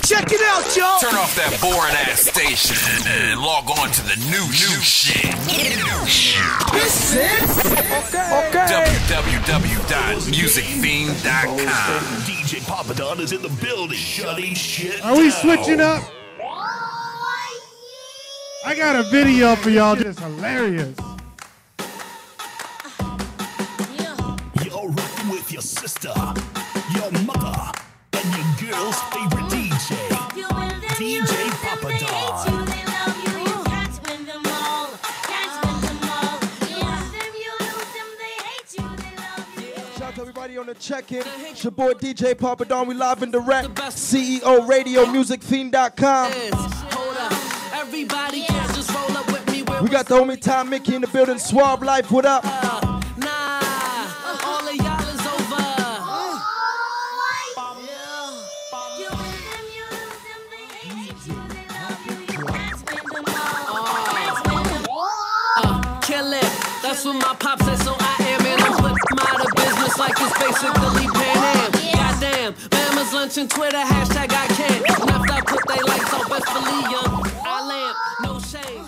Check it out, y'all. Turn off that boring ass station and log on to the new shit. This is okay. www.musicfiend.com. DJ Papa Don is in the building. Shutting shit Are we switching up? I got a video for y'all. Just hilarious. You're rocking with your sister, your mother, and your girl's favorite DJ, DJ Papa Don. Shout out to everybody on the check-in. It's your boy DJ Papa Don. We live and direct. CEO Radio, musicfiend.com. Everybody can just roll up with me. We got the homie Tom Mickey in the building. Swab Life, what up? All of y'all is over. Kill it. That's what my pop said, so I am in a flip out of business like it's basically Pan Am. Goddamn, Mama's lunch and Twitter, hashtag I can't. Left I put they lights on, best believe young. I lamp, no shame.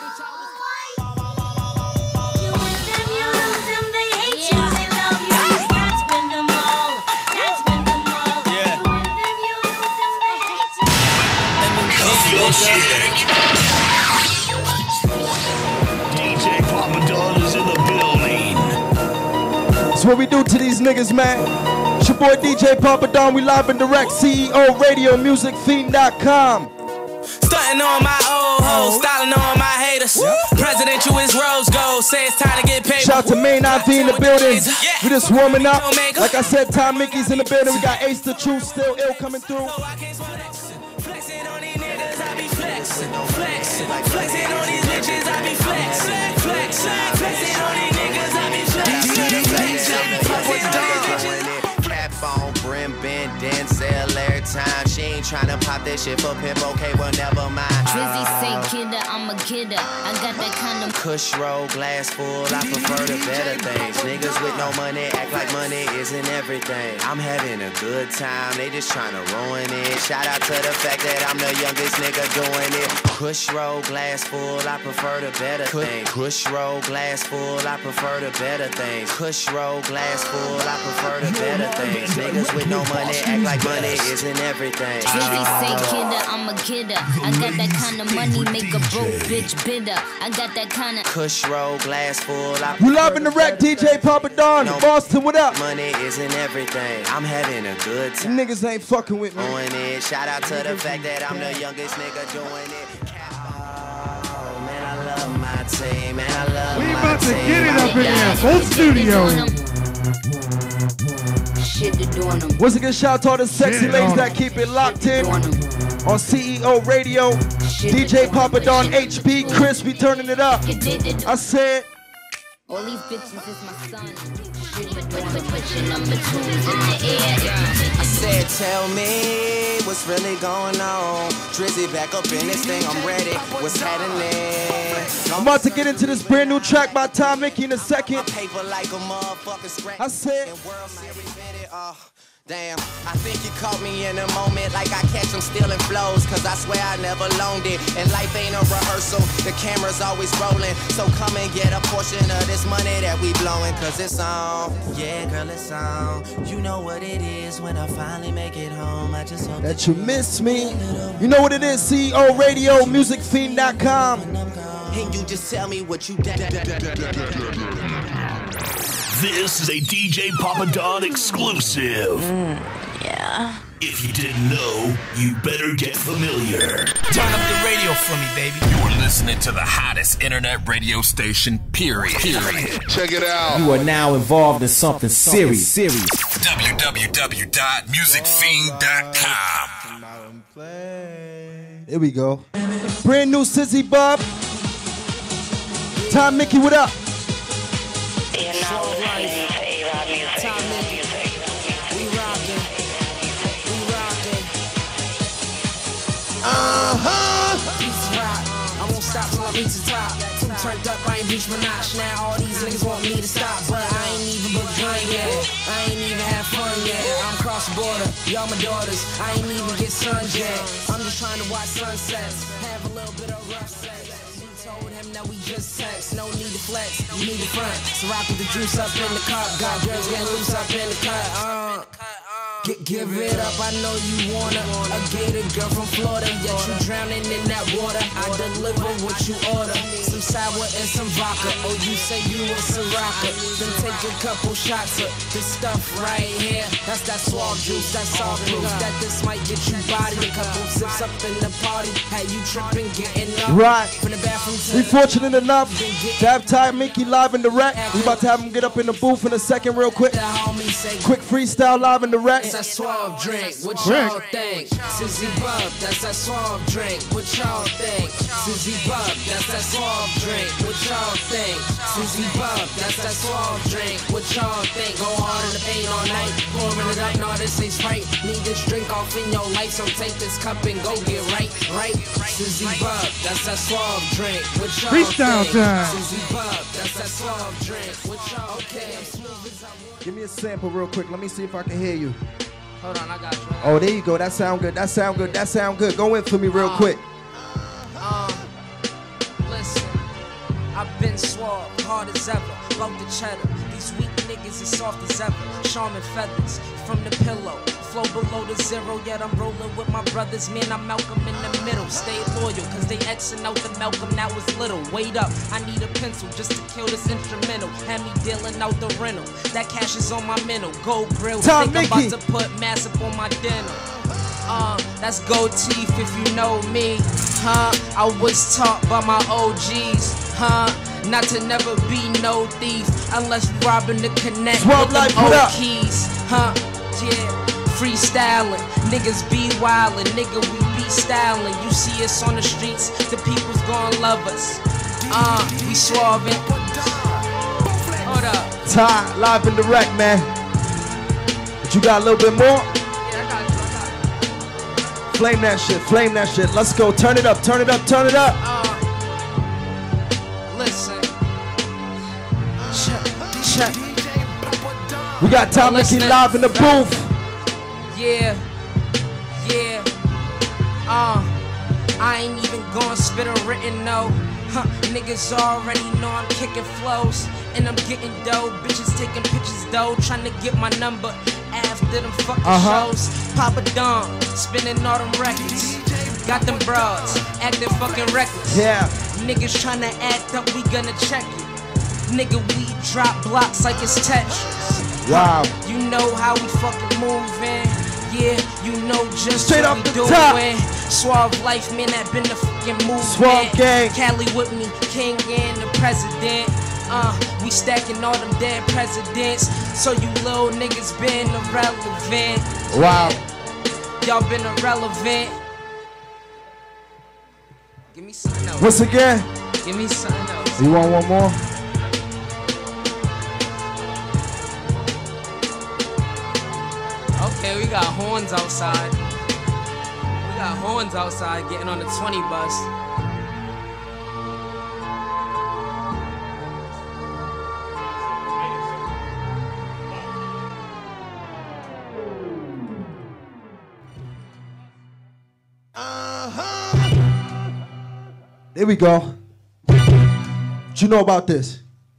DJ Papa Don is in the building. That's what we do to these niggas, man. It's your boy DJ Papa Don. We live and direct. CEO Radio, musicfiend.com. Stunting on my old hoes, styling on my haters. Presidential is rose gold, say it's time to get paid. Shout out to Main IV in the building. We just warming up. Like I said, Tom Mickey's in the building. We got Ace the Truth, still ill coming through. Flexing on these niggas, I be flexing. Flexing on these bitches, I be flexing. Flexing on these niggas, I be flexing. Cap on, brim, bend, Denzel every time. She ain't tryna pop that shit for pimp, okay, well, never mind. Drizzy say kidder, I'm a kidder. I got that kind of Kush roll, glass full, I prefer the better things. Niggas with no money act like money isn't everything. I'm having a good time, they just tryna ruin it. Shout out to the fact that I'm the youngest nigga doing it. Kush roll, glass full, I prefer the better things. Kush roll, glass full, I prefer the better things. Kush roll, glass full, I prefer the better things. Niggas with no money act like money isn't everything. Drizzy say kidder, I'm a kidder. I got that kind of money, make a broke bitch bitter. I got that kind of Kush roll, glass full, I We love in the wreck, DJ Papa Don. Boston, what up? money isn't everything. I'm having a good time. Niggas ain't fucking with me. Doing it. Shout out to the fact that I'm the youngest nigga doing it. Oh, man, I love my team. Man, I love We my about to team. get it up in here. Full studio. shit to doing them. Once again, shout out to all the sexy ladies that keep it locked in on CEO Radio. DJ Papa Don, HB, Chris, we turning it up. I said, all these bitches is my son. Put your number twos in the air. I said, tell me what's really going on. Drizzy back up in this thing, I'm ready. What's happening? I'm about to get into this brand new track by Tom Mickey in a second. Paper like a motherfucking scratch. I said, World Series minute, damn, I think you caught me in a moment like I catch them stealing flows. Cause I swear I never loaned it. And life ain't a rehearsal, the camera's always rolling. So come and get a portion of this money that we blowing. Cause it's on, yeah girl it's on. You know what it is when I finally make it home. I just hope that you miss me. You know what it is, CEO Radio, musicfiend.com. And you just tell me what you This is a DJ Papa Don exclusive. Yeah. If you didn't know, you better get familiar. Turn up the radio for me, baby. You're listening to the hottest internet radio station, period. Check it out. You are now involved in something serious. www.musicfiend.com. Here we go. Brand new Sizzy Bob. Tom Mickey, what up? I won't stop till I reach the top. Too turned up, I ain't reach my notch. Now all these niggas want me to stop, but I ain't even but gun yet. I ain't even have fun yet. I'm crossing cross border. Y'all my daughters, I ain't even get sun yet. I'm just trying to watch sunsets, have a little bit of rough sex. We told him that we just text, no need to flex, you need to front. So rock with the juice up in the cup, got girls getting loose up in the cut. Give it up, I know you wanna. A gated girl from Florida, yet you drowning in that water. I deliver what you order, some sour and some vodka. Oh, you say you a Ciroc, then take a couple shots of this stuff right here. That's that suave juice, that's all proof that this might get you body. A couple sips up in the party, had you tripping, getting up right from the bathroom. We fortunate enough to have Ty Mickey live in direct. We about to have him get up in the booth in a second real quick. Quick freestyle live in direct. That's that suave drink, what y'all think? Sizzy Bub, that's that suave drink, what y'all think? Sizzy Bub, that's that suave drink, what y'all think? Sizzy Bub, that's that suave drink, what y'all think? Go hard in the paint all night, pouring it up, no this ain't Sprite. Need this drink off in your life, so take this cup and go get right. Sizzy Bub, that's that suave drink, what y'all freestyle think? time. Sizzy Bub, that's that suave drink, what y'all okay? Give me a sample real quick, let me see if I can hear you. Hold on, I got you. Oh, there you go. That sound good. That sound good. That sound good. Go in for me real quick. Listen, I've been suave, hard as ever, low the cheddar. These weak niggas is soft as ever. Charmin feathers from the pillow. Flow below the zero, yet I'm rolling with my brothers. Man, I'm Malcolm in the middle. Stay loyal, cause they Xing out the Malcolm, that was little. Wait up, I need a pencil just to kill this instrumental. Had me dealing out the rental. That cash is on my mental. Gold grill, think I'm about to put mass up on my dinner. That's gold teeth if you know me, huh? I was taught by my OGs, huh? Not to never be no thief unless you robbing the connect with them old keys, huh? Yeah. Freestyling, niggas be wildin', nigga we be styling. You see us on the streets, the people's gon' love us. We suavin'. Hold up. Ty, live and direct, man. But you got a little bit more? Yeah, I got you. Flame that shit, flame that shit. Let's go, turn it up, turn it up, turn it up. Listen. Check. We got Ty Mickey live in the booth. Yeah. I ain't even gonna spit a written no. Niggas already know I'm kicking flows and I'm getting dough. Bitches taking pictures though, trying to get my number after them fucking shows. Papa Don, spinning all them records. Got them broads, acting fucking reckless. Yeah. Niggas trying to act up, we gonna check it. Nigga, we drop blocks like it's Tetris. Wow. You know how we fucking moving. Yeah, you know just straight what off we the doing. top. Suave life, man, that been the fucking movement. Suave gang. Cali with me, king and the president. We stacking all them dead presidents. So you little niggas been irrelevant. Wow. Y'all been irrelevant. Give me something else. Once again. Give me something else. You want one more? Okay, we got horns outside. We got horns outside getting on the 20 bus. There we go. What you know about this?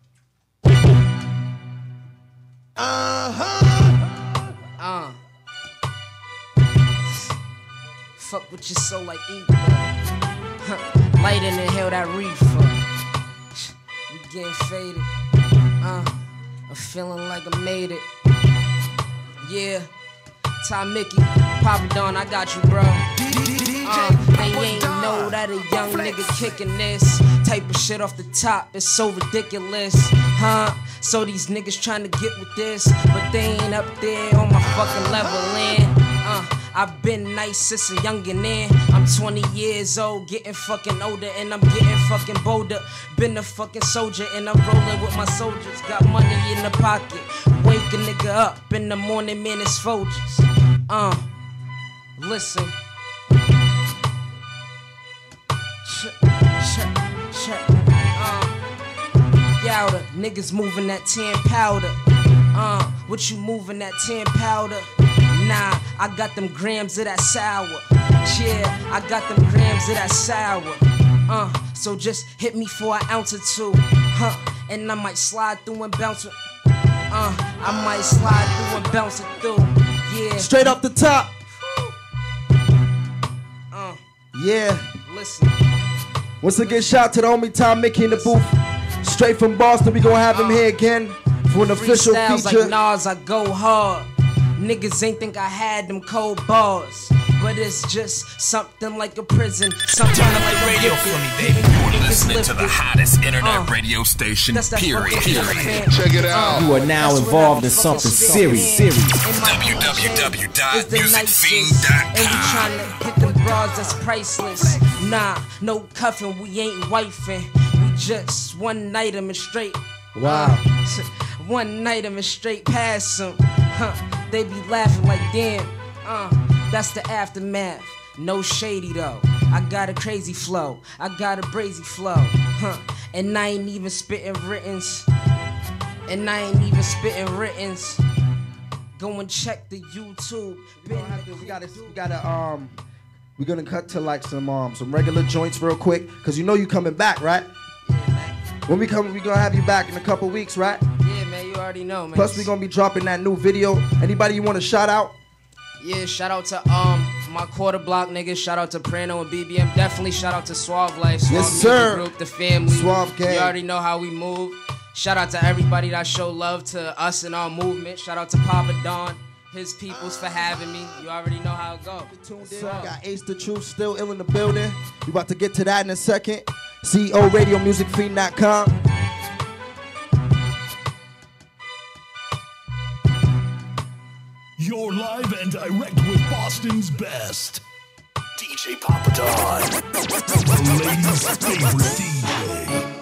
Fuck with your soul like evil. Light and inhale that reefer. We getting faded. I'm feeling like I made it. Yeah. Ty Mickey, Papa Don, I got you, bro. They ain't know that a young nigga kicking this type of shit off the top. It's so ridiculous, huh? So these niggas trying to get with this, but they ain't up there on my fucking level, in. I've been nice since a youngin' in. I'm 20 years old, getting fucking older, and I'm getting fucking bolder. Been a fucking soldier, and I'm rolling with my soldiers. Got money in the pocket, wake a nigga up in the morning, man, it's Folgers. Listen. Check. Yowder, niggas moving that 10 powder. What you moving that 10 powder? Nah, I got them grams of that sour. Yeah, I got them grams of that sour. So just hit me for an ounce or two. And I might slide through and bounce it. I might slide through and bounce it through. Yeah. Straight off the top. Yeah. Listen. Once again, shout out to the homie Tom Mickey in the booth. Straight from Boston, we gonna have him here again for an official feature. Like Nas, I go hard. Niggas ain't think I had them cold bars, but it's just something like a prison. Something Turn up like the radio for me, baby. You are listening to the hottest internet radio station, period. Check it out. You are now involved in something serious. www.musicfiend.com. And we tryna hit them bras that's priceless. Nah, no cuffing, we ain't wifing. We just one night them and straight. Wow. One night them and straight past them. They be laughing like damn. That's the aftermath. No shady though. I got a crazy flow. I got a brazy flow. And I ain't even spitting writtens. Go and check the YouTube. We're gonna cut to like some regular joints real quick, cause you know you coming back, right? Yeah, man. When we come, we gonna have you back in a couple weeks, right? Yeah, man, you already know, man. Plus, we gonna be dropping that new video. Anybody you wanna shout out? Yeah, shout out to my quarter block niggas. Shout out to Prano and BBM. Definitely shout out to Suave Life. Suave yes, sir. Group, the family. Suave Gang. You already know how we move. Shout out to everybody that show love to us and our movement. Shout out to Papa Don, his peoples for having me. You already know how it go. Got Ace the Truth still ill in the building. We about to get to that in a second. CEO Radio Musicfiend.com. You're live and direct with Boston's best. DJ Papa Don. The ladies' favorite DJ.